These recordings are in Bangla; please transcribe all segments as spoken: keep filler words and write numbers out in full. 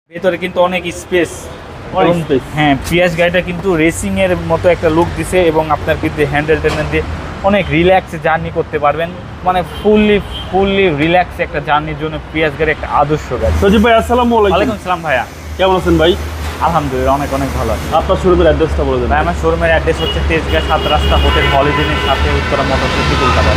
ভেতরে কিন্তু অনেক স্পেস, হ্যাঁ প্রিয়াস গাড়িটা কিন্তু রেসিং এর মতো একটা লুক দিছে এবং আপনার কিন্তু হ্যান্ডেল ট্যান্ডেল দিয়ে অনেক রিল্যাক্সে জার্নি করতে পারবেন, মানে ফুললি ফুললি রিল্যাক্স একটা জার্নির জন্য প্রিয়াস গাড়ি একটা আদর্শ গাড়ি। সজীব ভাই আসসালামু আলাইকুম। ওয়ালাইকুম আসসালাম ভাইয়া, কেমন আছেন ভাই? আলহামদুলিল্লাহ অনেক অনেক ভালো আছে। আপনার শোরুমের অ্যাড্রেসটা বলে দেন। ভাই আমার শোরুমের অ্যাড্রেস হচ্ছে তেজগাঁ সাত রাস্তা হোটেল হলিডেনের সাথে উত্তরা মোটর সিটি কলকাতা।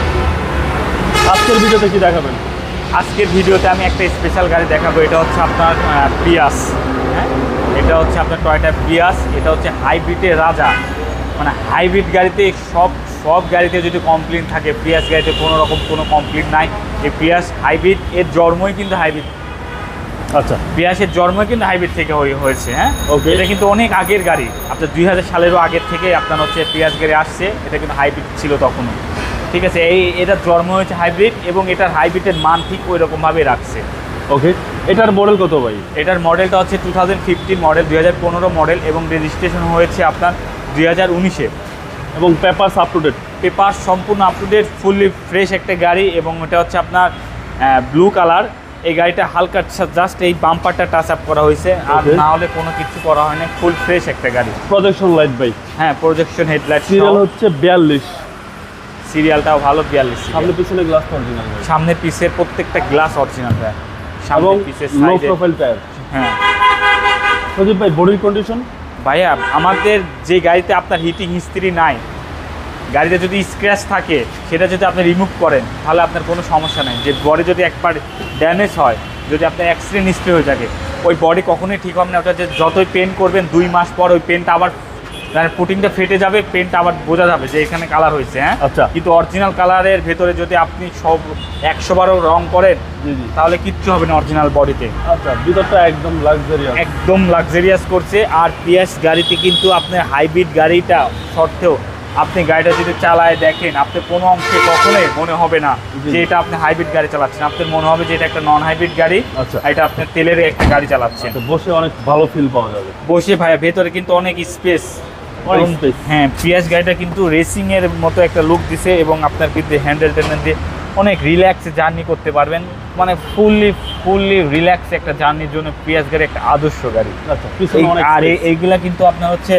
আজকের ভিডিওতে কি দেখাবেন? আজকের ভিডিওতে আমি একটা স্পেশাল গাড়ি দেখাবো। এটা হচ্ছে আপনার প্রিয়াস, হ্যাঁ এটা হচ্ছে আপনার টয়োটা প্রিয়াস। এটা হচ্ছে হাইব্রিডের রাজা, মানে হাইব্রিড গাড়িতে সব সব গাড়িতে যদি কমপ্লেন থাকে, প্রিয়াস গাড়িতে কোনো রকম কোনো কমপ্লেন নাই। এই প্রিয়াস হাইব্রিড, এর জন্মই কিন্তু হাইব্রিড। আচ্ছা, প্রিয়াসের জন্মই কিন্তু হাইব্রিড থেকে হয়েছে। হ্যাঁ ওকে, এটা কিন্তু অনেক আগের গাড়ি, আপনার দুই হাজার সালেরও আগের থেকে আপনার হচ্ছে প্রিয়াস গাড়ি আসছে। এটা কিন্তু হাইব্রিড ছিল তখনও, ঠিক আছে। এই এটার জন্ম হয়েছে হাইব্রিড এবং এটার হাইব্রিডের মান ঠিক ওই রকমভাবে রাখছে। ওকে, এটার মডেল কত ভাই? এটার মডেলটা হচ্ছে টু থাউজেন্ড ফিফটিন মডেল, দুই হাজার পনেরো মডেল এবং রেজিস্ট্রেশন হয়েছে আপনার দুই হাজার উনিশে। এবং papers up to date? Paper সম্পূর্ণ up to date, fully fresh একটা গাড়ি। এবং এটা হচ্ছে আপনার ব্লু কালার। এই গাড়িটা হালকা জাস্ট এই বাম্পারটা টাচ আপ করা হয়েছে, আর না হলে কোনো কিছু করা হয়নি। ফুল ফ্রেশ একটা গাড়ি। প্রজেকশন লাইট ভাই? হ্যাঁ প্রজেকশন হেডলাইট। সিরিয়াল হচ্ছে বিয়াল্লিশ। সিরিয়ালটাও ভালো, বিয়াল্লিশ। সামনে পিছনে গ্লাস অরিজিনাল? সামনে পিসের প্রত্যেকটা গ্লাস অরিজিনাল ভাই। এবং লো প্রোফাইল টায়ার। হ্যাঁ সজীব ভাই বডির কন্ডিশন? ভাইয়া আমাদের যে গাড়িতে আপনার হিটিং হিস্ট্রি নাই, গাড়িতে যদি স্ক্র্যাচ থাকে সেটা যদি আপনি রিমুভ করেন তাহলে আপনার কোনো সমস্যা নেই। যে বডি যদি একবার ড্যামেজ হয়, যদি আপনার অ্যাক্সিডেন্ট হিস্ট্রি হয়ে থাকে, ওই বডি কখনোই ঠিক হবে না। ওটা যে যতই পেন্ট করবেন দুই মাস পর ওই পেন্টটা আবার পুটিংটা ফেটে যাবে, পেন্টটা আবার বোঝা যাবে যে এখানে কালার হয়েছে। হ্যাঁ আচ্ছা, কিন্তু অরিজিনাল কালারের ভেতরে যদি আপনি সব একশো বারও রং করেন তাহলে কিচ্ছু হবে না অরিজিনাল বডিতে। আচ্ছা, ভিতরটা একদম লাক্সারিয়াস, একদম লাক্সারিয়াস করছে। আর পিয়াস গাড়িতে কিন্তু আপনার হাইব্রিড গাড়িটা সত্ত্বেও আপনি গাড়িটা যদি চালায় দেখেন, আপনার কোনো অংশে কখনোই মনে হবে না যে এটা আপনি হাইব্রিড গাড়ি চালাচ্ছেন। আপনার মনে হবে যে এটা একটা নন হাইব্রিড গাড়ি। আচ্ছা, এটা আপনার তেলের একটা গাড়ি চালাচ্ছেন। বসে অনেক ভালো ফিল পাওয়া যাবে। বসে ভাইয়া ভেতরে কিন্তু অনেক স্পেস, হ্যাঁ প্রিয়াস গাড়িটা কিন্তু রেসিং এর মতো একটা লুক দিছে এবং আপনার কিন্তু হ্যান্ডেল ট্যান্ডেল দিয়ে অনেক রিল্যাক্সে জার্নি করতে পারবেন, মানে ফুললি ফুললি রিল্যাক্স একটা জার্নির জন্য প্রিয়াস গাড়ি একটা আদর্শ গাড়ি। আর এইগুলা কিন্তু আপনার হচ্ছে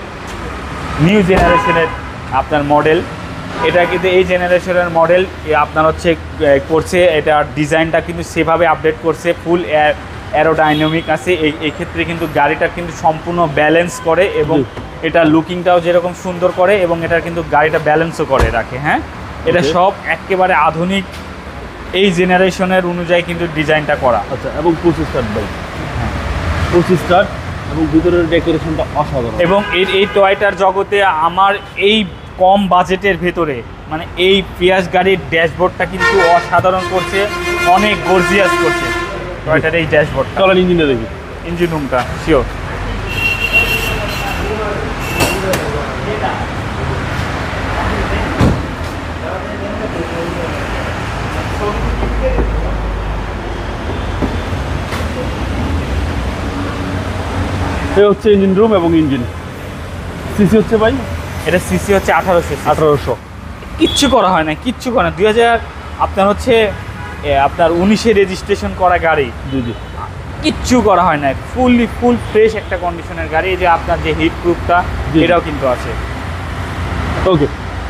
নিউ জেনারেশনের আপনার মডেল। এটা কিন্তু এই জেনারেশনের মডেল আপনার হচ্ছে করছে, এটা ডিজাইনটা কিন্তু সেভাবে আপডেট করছে, ফুল অ্যারোডাইনামিক আছে। এই এই ক্ষেত্রে কিন্তু গাড়িটা কিন্তু সম্পূর্ণ ব্যালেন্স করে এবং এটা লুকিংটাও যেরকম সুন্দর করে এবং এটা কিন্তু গাড়িটা ব্যালেন্সও করে রাখে। হ্যাঁ এটা সব একেবারে আধুনিক এই জেনারেশনের অনুযায়ী কিন্তু ডিজাইনটা করা। আচ্ছা, এবং পুশ স্টার্ট ভাই? হ্যাঁ পুশ স্টার্ট, এবং ভিতরের ডেকোরেশনটা অসাধারণ। এবং এই এই টয়টার জগতে আমার এই কম বাজেটের ভেতরে মানে এই প্রিয়াস গাড়ির ড্যাশবোর্ডটা কিন্তু অসাধারণ করছে, অনেক গর্জিয়াস করছে টয়টার এই ড্যাশবোর্ড। চলেন ইঞ্জিনটা দেখি। ইঞ্জিন রুমটা শিওর। এই হচ্ছে ইঞ্জিন রুম এবং ইঞ্জিন। সিসি হচ্ছে ভাই? এটা সিসি হচ্ছে আঠারোশো। আঠারোশো। কিচ্ছু করা হয় না, কিচ্ছু করে না। দুই হাজার আপনার হচ্ছে আপনার উনিশে রেজিস্ট্রেশন করা গাড়ি, জি জি, কিচ্ছু করা হয় না। ফুললি ফুল ফ্রেশ একটা কন্ডিশনের গাড়ি। এই যে আপনার যে হিট প্রুফটা এটাও কিন্তু আছে। ওকে,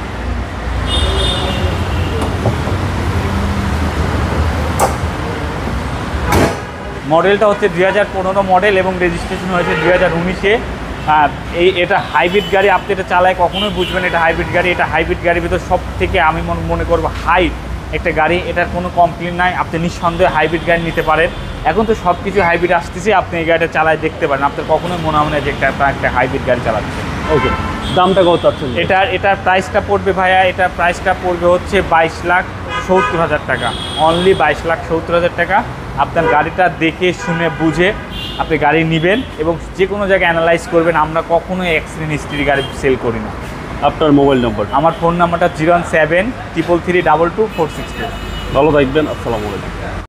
মডেলটা হচ্ছে দুই হাজার পনেরো মডেল এবং রেজিস্ট্রেশন হয়েছে দুই হাজার উনিশে। এই এটা হাইব্রিড গাড়ি, আপনি এটা চালায় কখনোই বুঝবেন এটা হাইব্রিড গাড়ি। এটা হাইব্রিড গাড়ির ভিতর সব থেকে আমি মনে করবো হাই একটা গাড়ি। এটার কোনো কমপ্লেন নাই, আপনি নিঃসন্দেহে হাইব্রিড গাড়ি নিতে পারেন। এখন তো সব কিছু হাইব্রিড আসতেছে, আপনি এই গাড়িটা চালায় দেখতে পারেন, আপনার কখনোই মনে হবে না যে একটা একটা হাইব্রিড গাড়ি চালাচ্ছে। ওকে, দামটা কত চাচ্ছেন? এটার এটার প্রাইসটা পড়বে ভাইয়া, এটার প্রাইসটা পড়বে হচ্ছে বাইশ লাখ সত্তর হাজার টাকা। অনলি বাইশ লাখ সত্তর হাজার টাকা। আপনার গাড়িটা দেখে শুনে বুঝে আপনি গাড়ি নেবেন এবং যে কোনো জায়গায় অ্যানালাইজ করবেন। আমরা কখনোই অ্যাক্সিডেন্ট হিস্ট্রি গাড়ি সেল করি না। আপনার মোবাইল নম্বর? আমার ফোন নাম্বারটা zero one seven triple three double two four six two. ভালো থাকবেন, আসসালামু আলাইকুম।